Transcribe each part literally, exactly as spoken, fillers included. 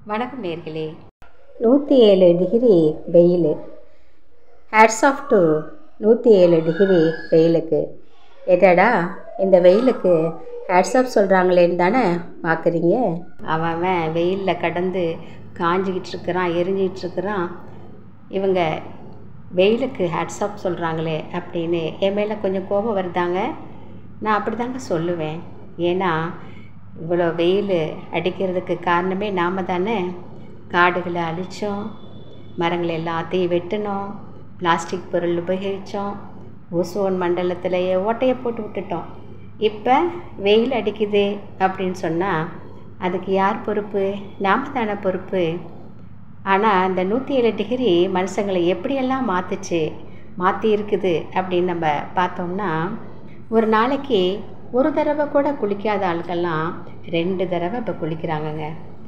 வணக்கம் நேர்களே. நூற்றி ஏழு டிகிரி வெயில். ஹேட்ஸ் ஆஃப் டு நூற்றி ஏழு டிகிரி வெயிலுக்கு. எடடா இந்த வெயிலுக்கு ஹேட்ஸ் ஆஃப் சொல்கிறாங்களேன்னு தானே பார்க்குறீங்க. அவன் வெயிலில் கடந்து காஞ்சிக்கிட்டு இருக்கிறான், எரிஞ்சிக்கிட்டு இருக்கிறான். இவங்க வெயிலுக்கு ஹேட்ஸ் ஆஃப் சொல்கிறாங்களே அப்படின்னு என் மேலே கொஞ்சம் கோபம் வருதாங்க. நான் அப்படி தாங்க சொல்லுவேன். ஏன்னா இவ்வளோ வெயில் அடிக்கிறதுக்கு காரணமே நாம் தானே. காடுகளை அழித்தோம், மரங்கள் எல்லாத்தையும் வெட்டினோம், பிளாஸ்டிக் பொருள் உபயோகித்தோம், ஓசோன் மண்டலத்திலேயே ஓட்டையை போட்டு விட்டுட்டோம். இப்போ வெயில் அடிக்குது அப்படின்னு சொன்னால் அதுக்கு யார் பொறுப்பு? நாம் தானே பொறுப்பு. ஆனால் இந்த நூற்றி ஏழு டிகிரி மனுஷங்களை எப்படியெல்லாம் மாற்றுச்சு, மாற்றி இருக்குது அப்படின்னு நம்ம பார்த்தோம்னா, ஒரு நாளைக்கு ஒரு தடவை கூட குளிக்காத ஆளுக்கெல்லாம் ரெண்டு தடவை இப்போ குளிக்கிறாங்கங்க.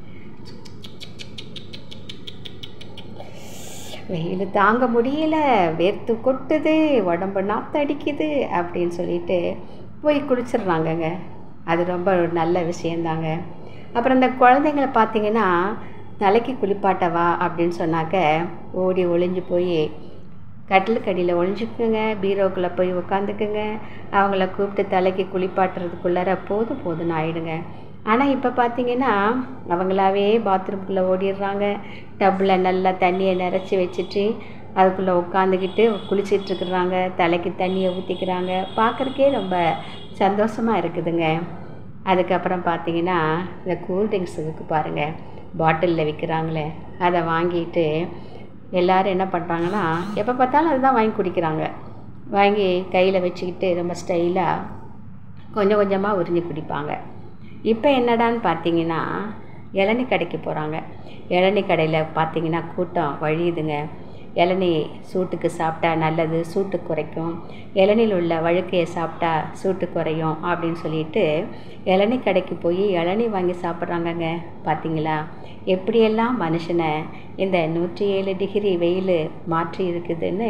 வெயில் தாங்க முடியல, வேர்த்து கொட்டுது, உடம்பு நாற்று அடிக்குது அப்படின்னு சொல்லிட்டு போய் குளிச்சிடுறாங்கங்க. அது ரொம்ப ஒரு நல்ல விஷயந்தாங்க. அப்புறம் இந்த குழந்தைங்களை பார்த்திங்கன்னா, தலைக்கு குளிப்பாட்டவா அப்படின்னு சொன்னாக்க ஓடி ஒளிஞ்சு போய் கட்டிலுக்கடியில் ஒழிஞ்சுக்குங்க, பீரோக்குள்ளே போய் உட்காந்துக்குங்க. அவங்கள கூப்பிட்டு தலைக்கு குளிப்பாட்டுறதுக்குள்ளார போதும் போதுன்னு ஆகிடுங்க. ஆனால் இப்போ பார்த்திங்கன்னா அவங்களாவே பாத்ரூம்குள்ளே ஓடிடுறாங்க. டப்பில் நல்லா தண்ணியை நிறச்சி வச்சுட்டு அதுக்குள்ளே உட்காந்துக்கிட்டு குளிச்சிட்ருக்குறாங்க, தலைக்கு தண்ணியை ஊற்றிக்கிறாங்க. பார்க்குறக்கே ரொம்ப சந்தோஷமாக இருக்குதுங்க. அதுக்கப்புறம் பார்த்திங்கன்னா இந்த கூல்ட்ரிங்க்ஸ் இருக்குது பாருங்கள், பாட்டிலில் விற்கிறாங்களே, அதை வாங்கிட்டு எல்லோரும் என்ன பண்ணுறாங்கன்னா எப்போ பார்த்தாலும் அதுதான் வாங்கி குடிக்கிறாங்க. வாங்கி கையில் வச்சுக்கிட்டு ரொம்ப ஸ்டைலாக கொஞ்சம் கொஞ்சமாக உறிஞ்சி குடிப்பாங்க. இப்போ என்னடான்னு பார்த்தீங்கன்னா இளநீ கடைக்கு போகிறாங்க. இளநீ கடையில் பார்த்தீங்கன்னா கூட்டம் வழியுதுங்க. இளநீ சூட்டுக்கு சாப்பிட்டா நல்லது, சூட்டு குறைக்கும், இளநியில் உள்ள வழுக்கையை சாப்பிட்டா சூட்டு குறையும் அப்படின்னு சொல்லிட்டு இளநீ கடைக்கு போய் இளநீ வாங்கி சாப்பிட்றாங்கங்க. பார்த்தீங்களா எப்படியெல்லாம் மனுஷனை இந்த நூற்றி ஏழு டிகிரி வெயில் மாற்றி இருக்குதுன்னு.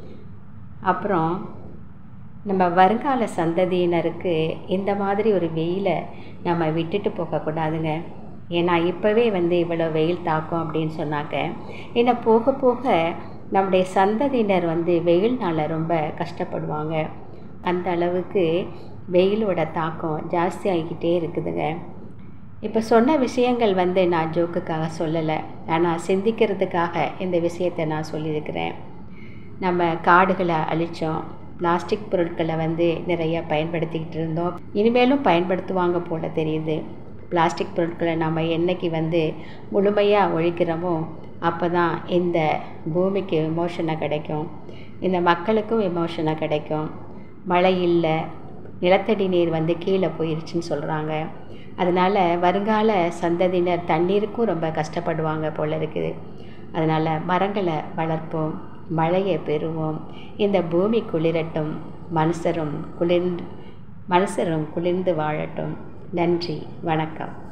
அப்புறம் நம்ம வருங்கால சந்ததியினருக்கு இந்த மாதிரி ஒரு வெயிலை நம்ம விட்டுட்டு போகக்கூடாதுங்க. ஏன்னா இப்போவே வந்து இவ்வளோ வெயில் தாக்கம் அப்படின்னு சொன்னாக்க இன்னும் போக போக நம்முடைய சந்ததியினர் வந்து வெயில்னால் ரொம்ப கஷ்டப்படுவாங்க. அந்த அளவுக்கு வெயிலோட தாக்கம் ஜாஸ்தி ஆகிக்கிட்டே இருக்குதுங்க. இப்போ சொன்ன விஷயங்கள் வந்து நான் ஜோக்குக்காக சொல்லலை, ஆனால் சிந்திக்கிறதுக்காக இந்த விஷயத்தை நான் சொல்லியிருக்கிறேன். நம்ம காடுகளை அழித்தோம், பிளாஸ்டிக் பொருட்களை வந்து நிறைய பயன்படுத்திக்கிட்டு இருந்தோம், இனிமேலும் பயன்படுத்துவாங்க போல தெரியுது. பிளாஸ்டிக் பொருட்களை நம்ம என்னைக்கு வந்து முழுமையாக ஒழிக்கிறோமோ அப்போ தான் இந்த பூமிக்கு விமோசனம் கிடைக்கும், இந்த மக்களுக்கும் விமோசனம் கிடைக்கும். மழை இல்லை, நிலத்தடி நீர் வந்து கீழே போயிடுச்சுன்னு சொல்கிறாங்க. அதனால் வருங்கால சந்ததியினர் தண்ணீருக்கும் ரொம்ப கஷ்டப்படுவாங்க போல இருக்குது. அதனால் மரங்களை வளர்ப்போம், மழையை பெறுவோம், இந்த பூமி குளிரட்டும், மனுஷரும் குளிர்ந்து மனுஷரும் குளிர்ந்து வாழட்டும். நன்றி, வணக்கம்.